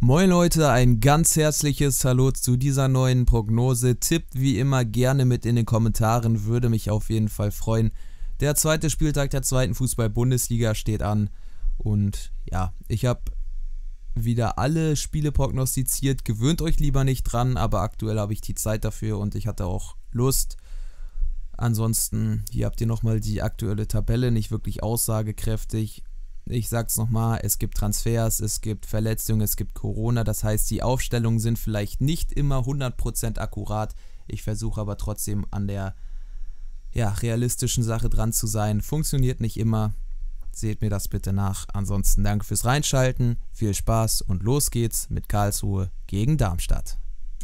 Moin Leute, ein ganz herzliches Hallo zu dieser neuen Prognose. Tippt wie immer gerne mit in den Kommentaren, würde mich auf jeden Fall freuen. Der zweite Spieltag der zweiten Fußball-Bundesliga steht an und ja, ich habe wieder alle Spiele prognostiziert. Gewöhnt euch lieber nicht dran, aber aktuell habe ich die Zeit dafür und ich hatte auch Lust. Ansonsten, hier habt ihr nochmal die aktuelle Tabelle, nicht wirklich aussagekräftig. Ich sag's nochmal, es gibt Transfers, es gibt Verletzungen, es gibt Corona, das heißt, die Aufstellungen sind vielleicht nicht immer 100% akkurat. Ich versuche aber trotzdem an der realistischen Sache dran zu sein. Funktioniert nicht immer, seht mir das bitte nach. Ansonsten danke fürs Reinschalten, viel Spaß und los geht's mit Karlsruhe gegen Darmstadt.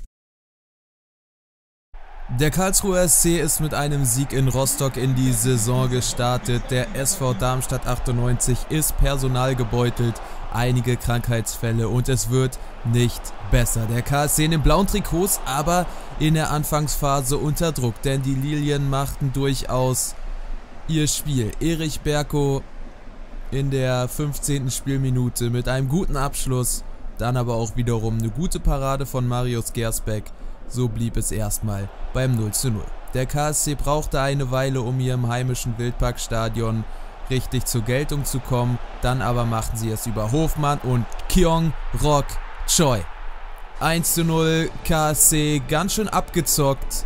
Der Karlsruher SC ist mit einem Sieg in Rostock in die Saison gestartet. Der SV Darmstadt 98 ist personalgebeutelt, einige Krankheitsfälle und es wird nicht besser. Der KSC in den blauen Trikots, aber in der Anfangsphase unter Druck, denn die Lilien machten durchaus ihr Spiel. Erich Berko in der 15. Spielminute mit einem guten Abschluss, dann aber auch wiederum eine gute Parade von Marius Gersbeck. So blieb es erstmal beim 0:0. Der KSC brauchte eine Weile, um hier im heimischen Wildparkstadion richtig zur Geltung zu kommen. Dann aber machten sie es über Hofmann und Kyung-Rok Choi. 1:0 KSC, ganz schön abgezockt.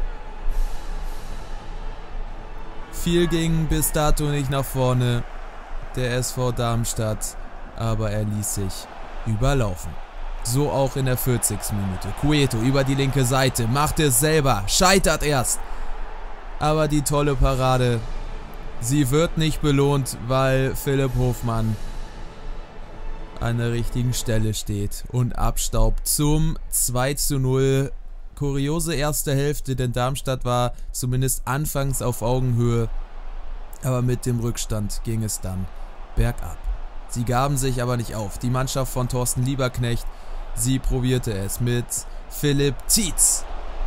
Viel ging bis dato nicht nach vorne. Der SV Darmstadt, aber er ließ sich überlaufen. So auch in der 40. Minute. Cueto über die linke Seite, macht es selber, scheitert erst. Aber die tolle Parade, sie wird nicht belohnt, weil Philipp Hofmann an der richtigen Stelle steht und abstaubt zum 2:0. Kuriose erste Hälfte, denn Darmstadt war zumindest anfangs auf Augenhöhe. Aber mit dem Rückstand ging es dann bergab. Sie gaben sich aber nicht auf. Die Mannschaft von Thorsten Lieberknecht, sie probierte es mit Philipp Tietz.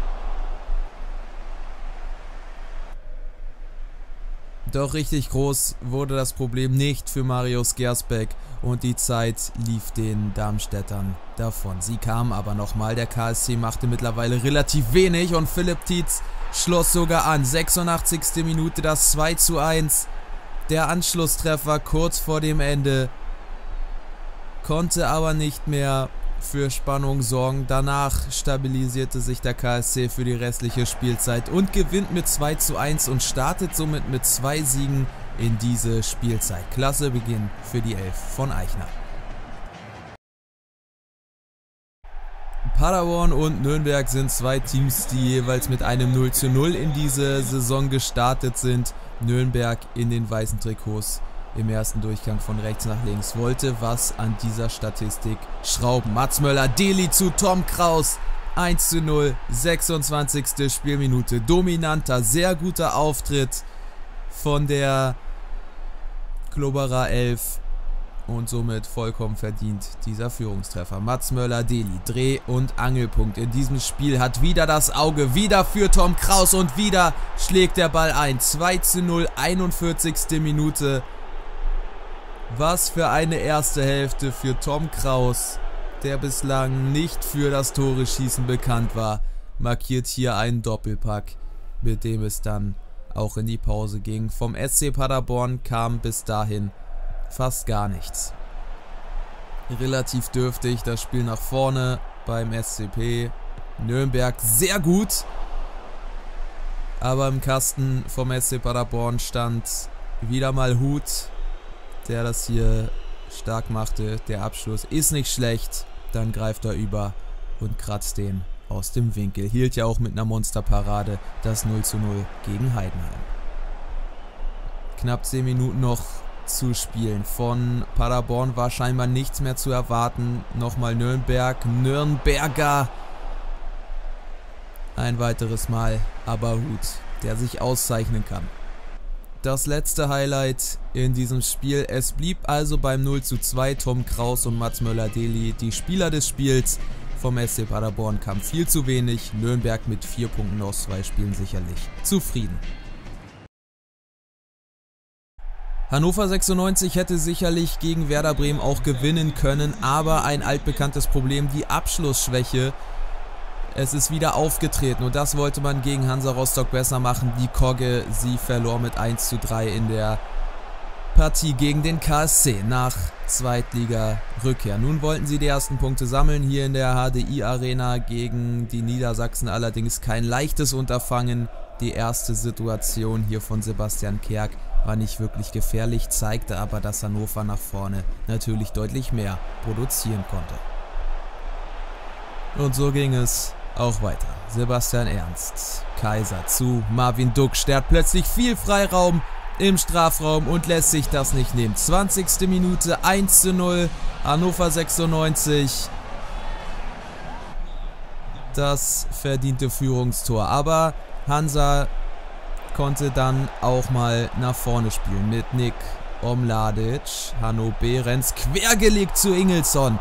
Doch richtig groß wurde das Problem nicht für Marius Gersbeck und die Zeit lief den Darmstädtern davon. Sie kamen aber nochmal, der KSC machte mittlerweile relativ wenig und Philipp Tietz schloss sogar an. 86. Minute das 2:1. Der Anschlusstreffer kurz vor dem Ende, konnte aber nicht mehr für Spannung sorgen. Danach stabilisierte sich der KSC für die restliche Spielzeit und gewinnt mit 2:1 und startet somit mit 2 Siegen in diese Spielzeit. Klasse Beginn für die Elf von Eichner. Paderborn und Nürnberg sind 2 Teams, die jeweils mit einem 0:0 in diese Saison gestartet sind. Nürnberg in den weißen Trikots im ersten Durchgang von rechts nach links wollte was an dieser Statistik schrauben. Mats Möller-Deli zu Tom Kraus. 1:0, 26. Spielminute. Dominanter, sehr guter Auftritt von der Klubberer 11 und somit vollkommen verdient dieser Führungstreffer. Mats Möller-Deli, Dreh- und Angelpunkt in diesem Spiel, hat wieder das Auge, wieder für Tom Kraus und wieder schlägt der Ball ein. 2:0, 41. Minute. Was für eine erste Hälfte für Tom Kraus, der bislang nicht für das Tore-Schießen bekannt war, markiert hier einen Doppelpack, mit dem es dann auch in die Pause ging. Vom SC Paderborn kam bis dahin fast gar nichts. Relativ dürftig das Spiel nach vorne beim SCP. Nürnberg sehr gut, aber im Kasten vom SC Paderborn stand wieder mal Hut, der das hier stark machte. Der Abschluss ist nicht schlecht, dann greift er über und kratzt den aus dem Winkel. Hielt ja auch mit einer Monsterparade das 0:0 gegen Heidenheim. Knapp 10 Minuten noch zu spielen. Von Paderborn war scheinbar nichts mehr zu erwarten. Nochmal Nürnberger. Ein weiteres Mal, aber Hut, der sich auszeichnen kann. Das letzte Highlight in diesem Spiel. Es blieb also beim 0:2. Tom Kraus und Mats Möller-Deli, die Spieler des Spiels. Vom SC Paderborn kam viel zu wenig. Nürnberg mit 4 Punkten aus 2 Spielen sicherlich zufrieden. Hannover 96 hätte sicherlich gegen Werder Bremen auch gewinnen können, aber ein altbekanntes Problem, die Abschlussschwäche. Es ist wieder aufgetreten und das wollte man gegen Hansa Rostock besser machen. Die Kogge, sie verlor mit 1:3 in der Partie gegen den KSC nach Zweitliga-Rückkehr. Nun wollten sie die ersten Punkte sammeln hier in der HDI-Arena gegen die Niedersachsen. Allerdings kein leichtes Unterfangen. Die erste Situation hier von Sebastian Kerk war nicht wirklich gefährlich, zeigte aber, dass Hannover nach vorne natürlich deutlich mehr produzieren konnte. Und so ging es auch weiter. Sebastian Ernst, Kaiser zu Marvin Duksch, der hat plötzlich viel Freiraum im Strafraum und lässt sich das nicht nehmen. 20. Minute, 1:0, Hannover 96. Das verdiente Führungstor, aber Hansa konnte dann auch mal nach vorne spielen mit Nick Omladic. Hanno Behrens quergelegt zu Ingelsson.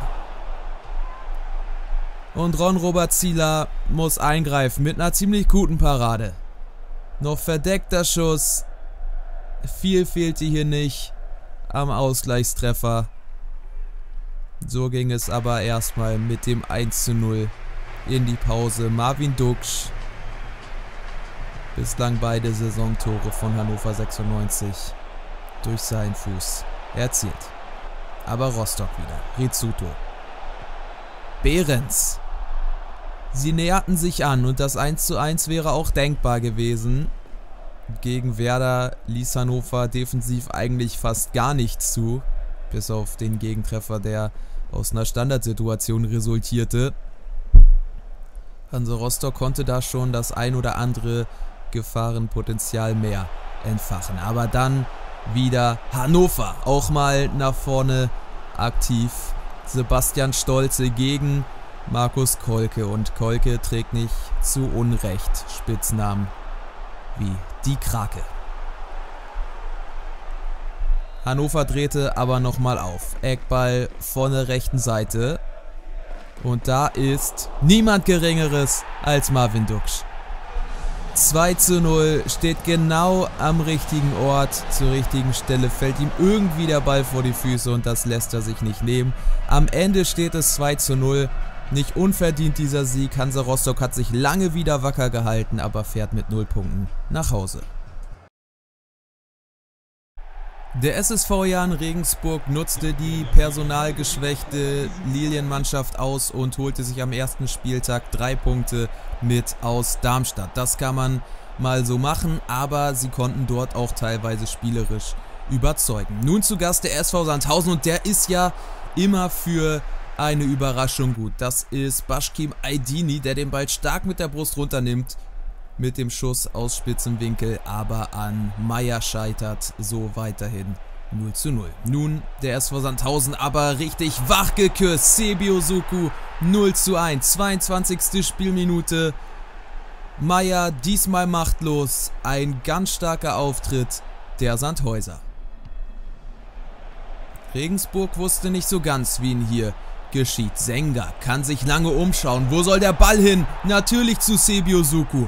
Und Ron-Robert Zieler muss eingreifen mit einer ziemlich guten Parade. Noch verdeckter Schuss. Viel fehlte hier nicht am Ausgleichstreffer. So ging es aber erstmal mit dem 1:0 in die Pause. Marvin Duksch. Bislang beide Saisontore von Hannover 96 durch seinen Fuß erzielt. Aber Rostock wieder. Rizzuto. Behrens. Sie näherten sich an und das 1:1 wäre auch denkbar gewesen. Gegen Werder ließ Hannover defensiv eigentlich fast gar nichts zu. Bis auf den Gegentreffer, der aus einer Standardsituation resultierte. Hansa Rostock konnte da schon das ein oder andere Gefahrenpotenzial mehr entfachen. Aber dann wieder Hannover auch mal nach vorne aktiv. Sebastian Stolze gegen Markus Kolke. Und Kolke trägt nicht zu Unrecht Spitznamen wie die Krake. Hannover drehte aber nochmal auf. Eckball von der rechten Seite. Und da ist niemand Geringeres als Marvin Duksch. 2:0, steht genau am richtigen Ort, zur richtigen Stelle, fällt ihm irgendwie der Ball vor die Füße und das lässt er sich nicht nehmen. Am Ende steht es 2:0, nicht unverdient dieser Sieg. Hansa Rostock hat sich lange wieder wacker gehalten, aber fährt mit 0 Punkten nach Hause. Der SSV Jahn Regensburg nutzte die personalgeschwächte Lilienmannschaft aus und holte sich am ersten Spieltag 3 Punkte mit aus Darmstadt. Das kann man mal so machen, aber sie konnten dort auch teilweise spielerisch überzeugen. Nun zu Gast der SV Sandhausen und der ist ja immer für eine Überraschung gut. Das ist Başkim Aydini, der den Ball stark mit der Brust runternimmt. Mit dem Schuss aus spitzem Winkel, aber an Meier scheitert, so weiterhin 0:0. Nun der SV Sandhausen aber richtig wach geküsst. Sebi Osuku 0:1, 22. Spielminute. Meier diesmal machtlos, ein ganz starker Auftritt der Sandhäuser. Regensburg wusste nicht so ganz, wie ihn hier geschieht. Senga kann sich lange umschauen. Wo soll der Ball hin? Natürlich zu Sebi Osuku.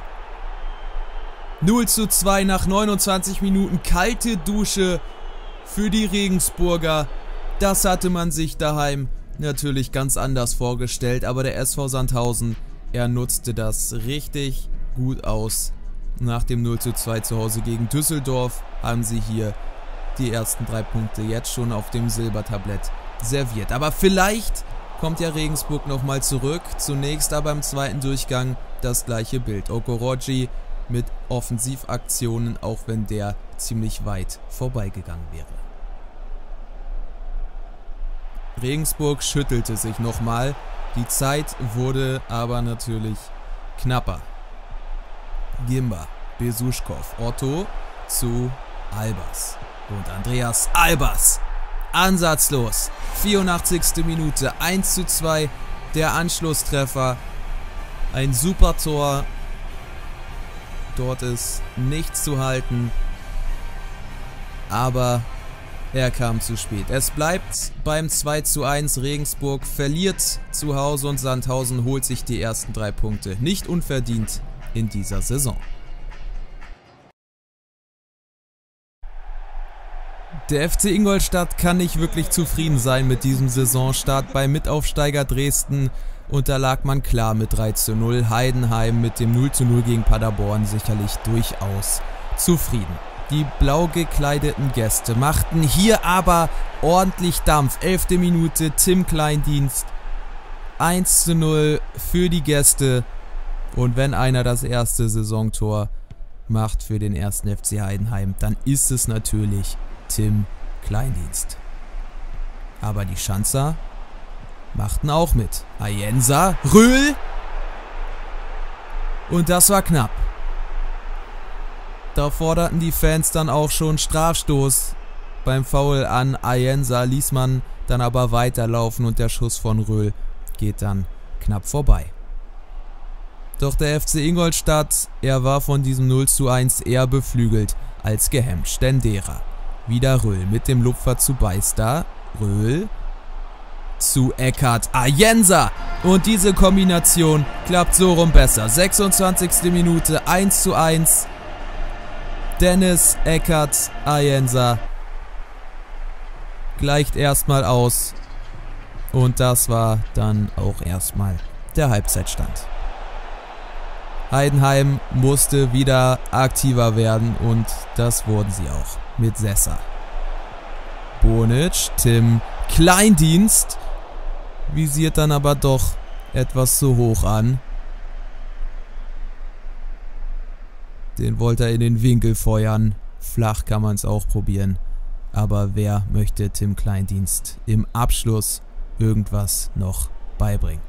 0:2 nach 29 Minuten, kalte Dusche für die Regensburger. Das hatte man sich daheim natürlich ganz anders vorgestellt, aber der SV Sandhausen, er nutzte das richtig gut aus. Nach dem 0:2 zu Hause gegen Düsseldorf haben sie hier die ersten 3 Punkte jetzt schon auf dem Silbertablett serviert. Aber vielleicht kommt ja Regensburg nochmal zurück. Zunächst aber im zweiten Durchgang das gleiche Bild. Okoroji mit Offensivaktionen, auch wenn der ziemlich weit vorbeigegangen wäre. Regensburg schüttelte sich nochmal. Die Zeit wurde aber natürlich knapper. Gimba, Besuschkow, Otto zu Albers. Und Andreas Albers. Ansatzlos. 84. Minute. 1:2. Der Anschlusstreffer. Ein super Tor. Dort ist nichts zu halten. Aber er kam zu spät. Es bleibt beim 2:1. Regensburg verliert zu Hause und Sandhausen holt sich die ersten 3 Punkte. Nicht unverdient in dieser Saison. Der FC Ingolstadt kann nicht wirklich zufrieden sein mit diesem Saisonstart. Beim Mitaufsteiger Dresden unterlag man klar mit 3:0. Heidenheim mit dem 0:0 gegen Paderborn sicherlich durchaus zufrieden. Die blau gekleideten Gäste machten hier aber ordentlich Dampf. 11. Minute, Tim Kleindienst. 1:0 für die Gäste. Und wenn einer das erste Saisontor macht für den 1. FC Heidenheim, dann ist es natürlich Tim Kleindienst. Aber die Schanzer machten auch mit. Ayensa, Röhl. Und das war knapp. Da forderten die Fans dann auch schon Strafstoß. Beim Foul an Ayensa ließ man dann aber weiterlaufen und der Schuss von Röhl geht dann knapp vorbei. Doch der FC Ingolstadt, er war von diesem 0:1 eher beflügelt als gehemmt. Stendera, wieder Röhl mit dem Lupfer zu Beister. Röhl zu Eckert, Ayensa. Und diese Kombination klappt so rum besser. 26. Minute, 1:1. Dennis Eckert, Ayensa gleicht erstmal aus. Und das war dann auch erstmal der Halbzeitstand. Heidenheim musste wieder aktiver werden und das wurden sie auch mit Sessa. Bonic, Tim Kleindienst visiert dann aber doch etwas zu hoch an. Den wollte er in den Winkel feuern. Flach kann man es auch probieren. Aber wer möchte Tim Kleindienst im Abschluss irgendwas noch beibringen?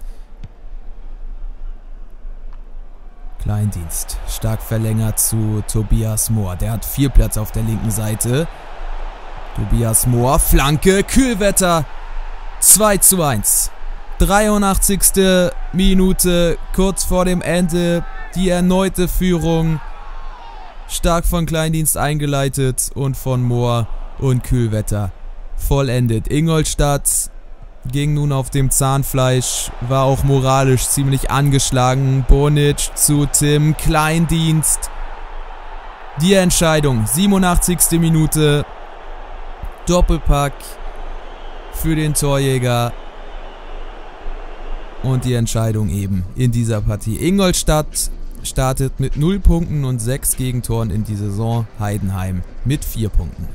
Kleindienst, stark verlängert zu Tobias Mohr. Der hat viel Platz auf der linken Seite. Tobias Mohr, Flanke, Kühlwetter. 2:1. 83. Minute, kurz vor dem Ende. Die erneute Führung. Stark von Kleindienst eingeleitet und von Mohr und Kühlwetter vollendet. Ingolstadt ging nun auf dem Zahnfleisch, war auch moralisch ziemlich angeschlagen. Bonic zu Tim Kleindienst. Die Entscheidung, 87. Minute. Doppelpack für den Torjäger. Und die Entscheidung eben in dieser Partie. Ingolstadt startet mit 0 Punkten und 6 Gegentoren in die Saison. Heidenheim mit 4 Punkten.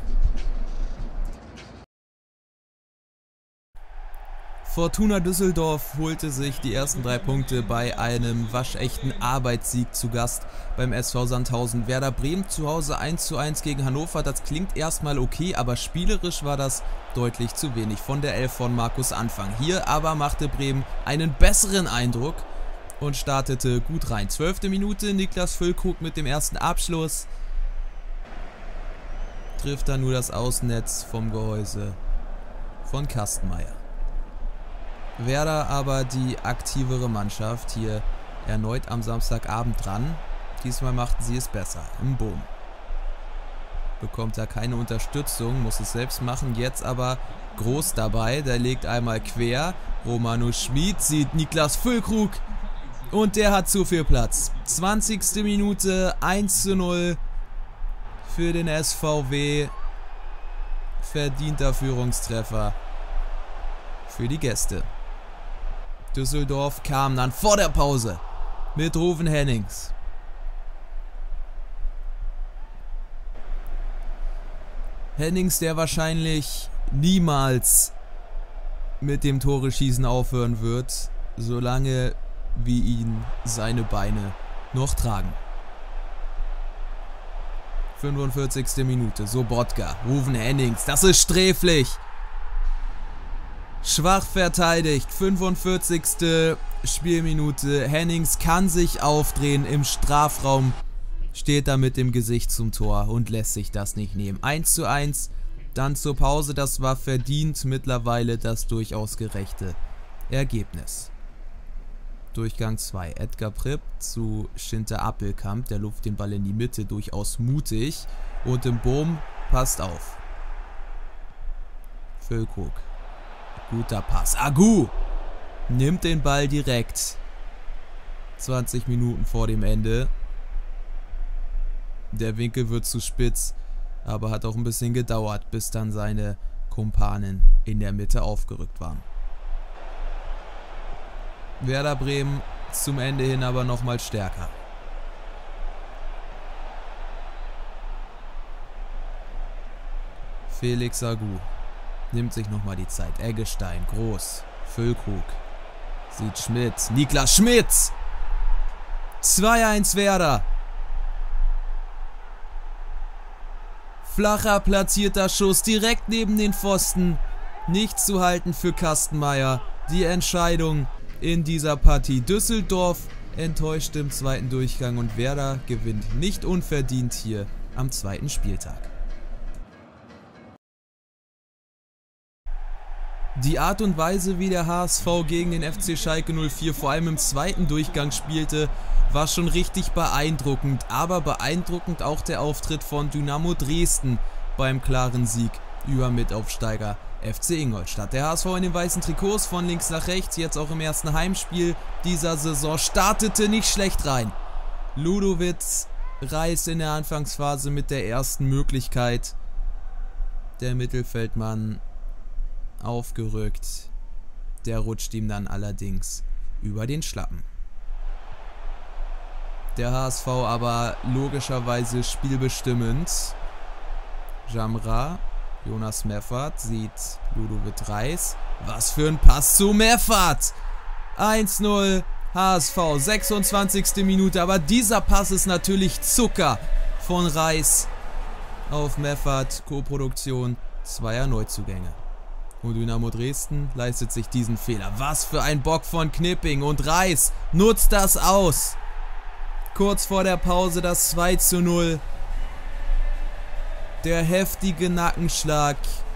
Fortuna Düsseldorf holte sich die ersten 3 Punkte bei einem waschechten Arbeitssieg zu Gast beim SV Sandhausen. Werder Bremen zu Hause 1:1 gegen Hannover. Das klingt erstmal okay, aber spielerisch war das deutlich zu wenig von der Elf von Markus Anfang. Hier aber machte Bremen einen besseren Eindruck und startete gut rein. 12. Minute, Niklas Füllkrug mit dem ersten Abschluss. Trifft dann nur das Außennetz vom Gehäuse von Kastenmeier. Werder aber die aktivere Mannschaft, hier erneut am Samstagabend dran. Diesmal machten sie es besser. Im Boom. Bekommt er keine Unterstützung, muss es selbst machen. Jetzt aber Groß dabei, der legt einmal quer. Romano Schmid sieht Niklas Füllkrug und der hat zu viel Platz. 20. Minute, 1:0 für den SVW. Verdienter Führungstreffer für die Gäste. Düsseldorf kam dann vor der Pause mit Ruven Hennings. Hennings, der wahrscheinlich niemals mit dem Tore-Schießen aufhören wird, solange wie ihn seine Beine noch tragen. 45. Minute, Sobotka, Ruven Hennings, das ist sträflich. Schwach verteidigt, 45. Spielminute. Hennings kann sich aufdrehen im Strafraum. Steht da mit dem Gesicht zum Tor und lässt sich das nicht nehmen. 1:1. Dann zur Pause. Das war verdient. Mittlerweile das durchaus gerechte Ergebnis. Durchgang 2. Edgar Pripp zu Schinter Appelkamp. Der luft den Ball in die Mitte. Durchaus mutig. Und im Boom passt auf. Füllkrug. Guter Pass. Agu nimmt den Ball direkt. 20 Minuten vor dem Ende. Der Winkel wird zu spitz. Aber hat auch ein bisschen gedauert, bis dann seine Kumpanen in der Mitte aufgerückt waren. Werder Bremen zum Ende hin aber nochmal stärker. Felix Agu nimmt sich nochmal die Zeit. Eggestein, Groß, Füllkrug, sieht Schmidt, Niklas Schmidt! 2-1 Werder. Flacher, platzierter Schuss direkt neben den Pfosten. Nicht zu halten für Kastenmeier. Die Entscheidung in dieser Partie. Düsseldorf enttäuscht im zweiten Durchgang und Werder gewinnt nicht unverdient hier am zweiten Spieltag. Die Art und Weise, wie der HSV gegen den FC Schalke 04 vor allem im zweiten Durchgang spielte, war schon richtig beeindruckend. Aber beeindruckend auch der Auftritt von Dynamo Dresden beim klaren Sieg über Mitaufsteiger FC Ingolstadt. Der HSV in den weißen Trikots von links nach rechts, jetzt auch im ersten Heimspiel dieser Saison, startete nicht schlecht rein. Ludowitz Reis in der Anfangsphase mit der ersten Möglichkeit. Der Mittelfeldmann aufgerückt. Der rutscht ihm dann allerdings über den Schlappen. Der HSV aber logischerweise spielbestimmend. Jamra, Jonas Meffert sieht Ludovic Reis. Was für ein Pass zu Meffert! 1-0 HSV, 26. Minute. Aber dieser Pass ist natürlich Zucker von Reis auf Meffert. Co-Produktion zweier Neuzugänge. Und Dynamo Dresden leistet sich diesen Fehler. Was für ein Bock von Knipping. Und Reis nutzt das aus. Kurz vor der Pause das 2-0. Der heftige Nackenschlag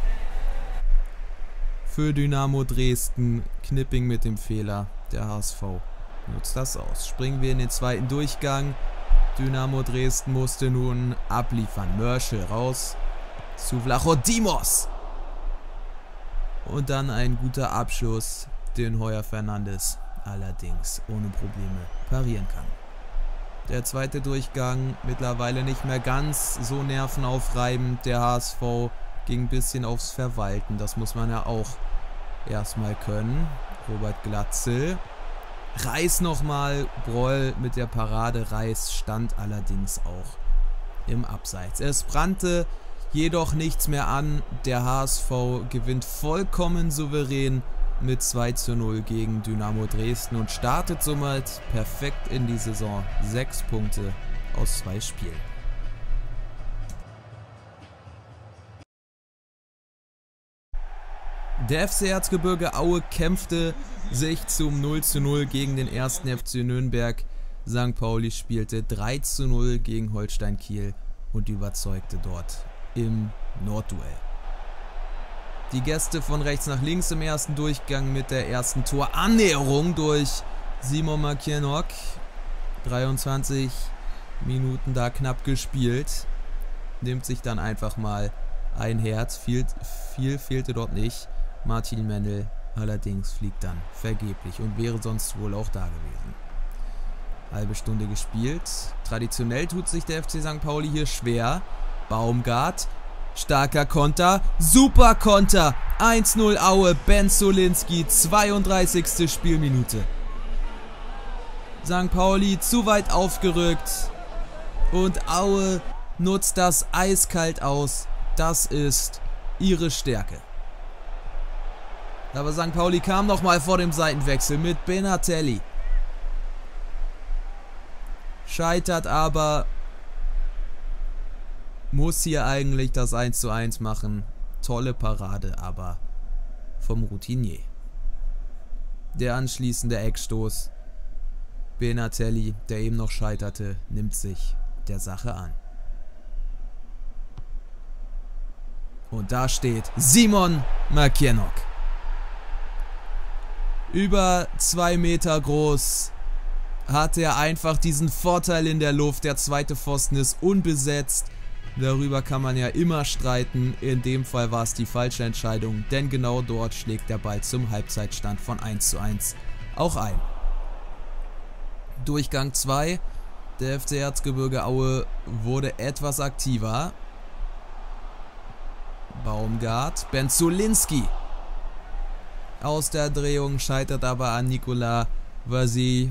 für Dynamo Dresden. Knipping mit dem Fehler. Der HSV nutzt das aus. Springen wir in den zweiten Durchgang. Dynamo Dresden musste nun abliefern. Mörschel raus zu Vlachodimos. Und dann ein guter Abschluss, den Heuer Fernandes allerdings ohne Probleme parieren kann. Der zweite Durchgang mittlerweile nicht mehr ganz so nervenaufreibend. Der HSV ging ein bisschen aufs Verwalten. Das muss man ja auch erstmal können. Robert Glatzel. Reis nochmal. Broll mit der Parade. Reis stand allerdings auch im Abseits. Es brannte jedoch nichts mehr an. Der HSV gewinnt vollkommen souverän mit 2-0 gegen Dynamo Dresden und startet somit perfekt in die Saison. 6 Punkte aus 2 Spielen. Der FC Erzgebirge Aue kämpfte sich zum 0-0 gegen den 1. FC Nürnberg. St. Pauli spielte 3-0 gegen Holstein Kiel und überzeugte dort im Nordduell. Die Gäste von rechts nach links im ersten Durchgang mit der ersten Torannäherung durch Simon Makienok. 23 Minuten da knapp gespielt. Nimmt sich dann einfach mal ein Herz. Viel fehlte dort nicht. Martin Mendel allerdings fliegt dann vergeblich und wäre sonst wohl auch da gewesen. Halbe Stunde gespielt. Traditionell tut sich der FC St. Pauli hier schwer. Baumgart. Starker Konter, super Konter, 1-0 Aue, Ben Solinski, 32. Spielminute. St. Pauli zu weit aufgerückt und Aue nutzt das eiskalt aus. Das ist ihre Stärke. Aber St. Pauli kam nochmal vor dem Seitenwechsel mit Benatelli. Scheitert aber. Muss hier eigentlich das 1:1 machen. Tolle Parade, aber vom Routinier. Der anschließende Eckstoß. Benatelli, der eben noch scheiterte, nimmt sich der Sache an. Und da steht Simon Makienok. Über 2 Meter groß. Hat er einfach diesen Vorteil in der Luft. Der zweite Pfosten ist unbesetzt. Darüber kann man ja immer streiten. In dem Fall war es die falsche Entscheidung, denn genau dort schlägt der Ball zum Halbzeitstand von 1:1 auch ein. Durchgang 2. Der FC Erzgebirge Aue wurde etwas aktiver. Baumgart. Benzulinski. Aus der Drehung scheitert aber an Nicolas Vazy,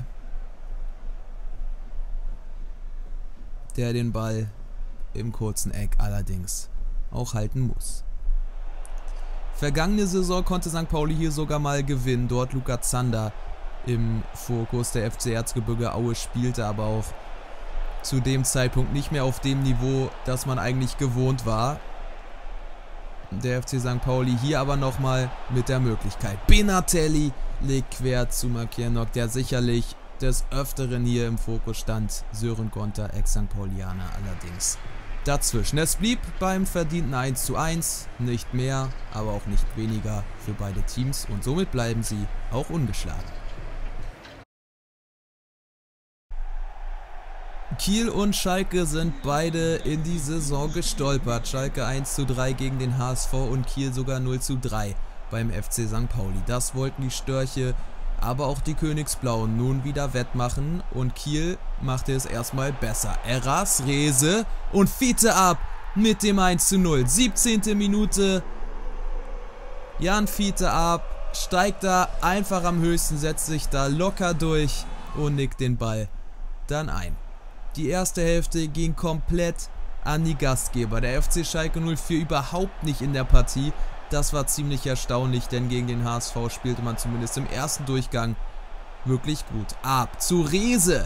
der den Ball im kurzen Eck allerdings auch halten muss. Vergangene Saison konnte St. Pauli hier sogar mal gewinnen. Dort Luca Zander im Fokus. Der FC Erzgebirge Aue spielte aber auch zu dem Zeitpunkt nicht mehr auf dem Niveau, das man eigentlich gewohnt war. Der FC St. Pauli hier aber nochmal mit der Möglichkeit. Benatelli legt quer zu Makienok, der sicherlich des Öfteren hier im Fokus stand. Sören Gonter, Ex-St. Paulianer allerdings dazwischen. Es blieb beim verdienten 1:1, nicht mehr, aber auch nicht weniger für beide Teams und somit bleiben sie auch ungeschlagen. Kiel und Schalke sind beide in die Saison gestolpert. Schalke 1:3 gegen den HSV und Kiel sogar 0:3 beim FC St. Pauli. Das wollten die Störche, aber auch die Königsblauen nun wieder wettmachen und Kiel machte es erstmal besser. Eras Rehse und Fiete ab mit dem 1:0. 17. Minute. Jan Fiete ab, steigt da einfach am höchsten, setzt sich da locker durch und nickt den Ball dann ein. Die erste Hälfte ging komplett an die Gastgeber. Der FC Schalke 04 überhaupt nicht in der Partie. Das war ziemlich erstaunlich, denn gegen den HSV spielte man zumindest im ersten Durchgang wirklich gut. Ab zu Rehse.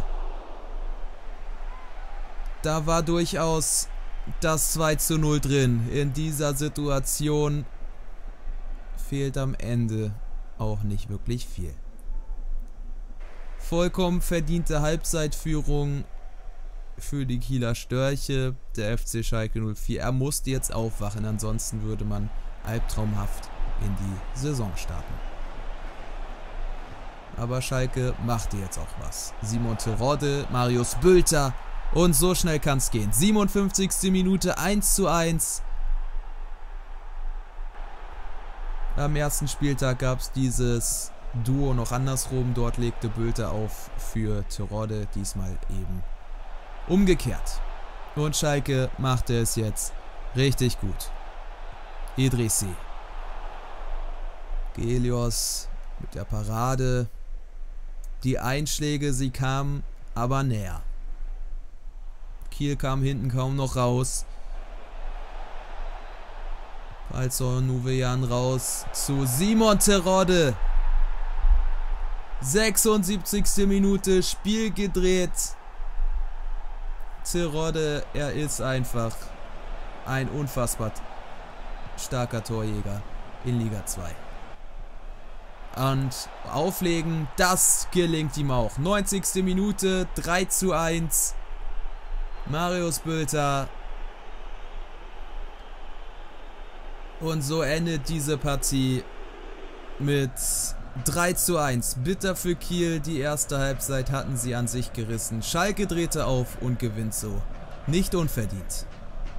Da war durchaus das 2:0 drin. In dieser Situation fehlt am Ende auch nicht wirklich viel. Vollkommen verdiente Halbzeitführung für die Kieler Störche. Der FC Schalke 04. Er musste jetzt aufwachen, ansonsten würde man albtraumhaft in die Saison starten. Aber Schalke machte jetzt auch was. Simon Terodde, Marius Bülter und so schnell kann es gehen. 57. Minute 1:1. Am ersten Spieltag gab es dieses Duo noch andersrum. Dort legte Bülter auf für Terodde, diesmal eben umgekehrt. Und Schalke machte es jetzt richtig gut. Idrissi. Gelios mit der Parade. Die Einschläge, sie kamen aber näher. Kiel kam hinten kaum noch raus. Palzor Nuvejan raus zu Simon Terodde. 76. Minute, Spiel gedreht. Terodde, er ist einfach ein unfassbar starker Torjäger in Liga 2. Und auflegen, das gelingt ihm auch. 90. Minute, 3:1. Marius Bülter. Und so endet diese Partie mit 3:1. Bitter für Kiel, die erste Halbzeit hatten sie an sich gerissen. Schalke drehte auf und gewinnt so. Nicht unverdient.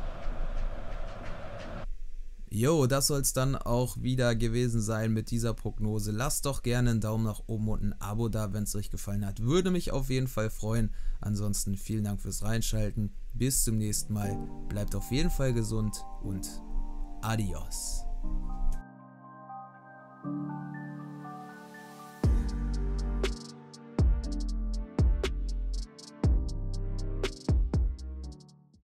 Jo, das soll es dann auch wieder gewesen sein mit dieser Prognose. Lasst doch gerne einen Daumen nach oben und ein Abo da, wenn es euch gefallen hat. Würde mich auf jeden Fall freuen. Ansonsten vielen Dank fürs Reinschalten. Bis zum nächsten Mal. Bleibt auf jeden Fall gesund und adios.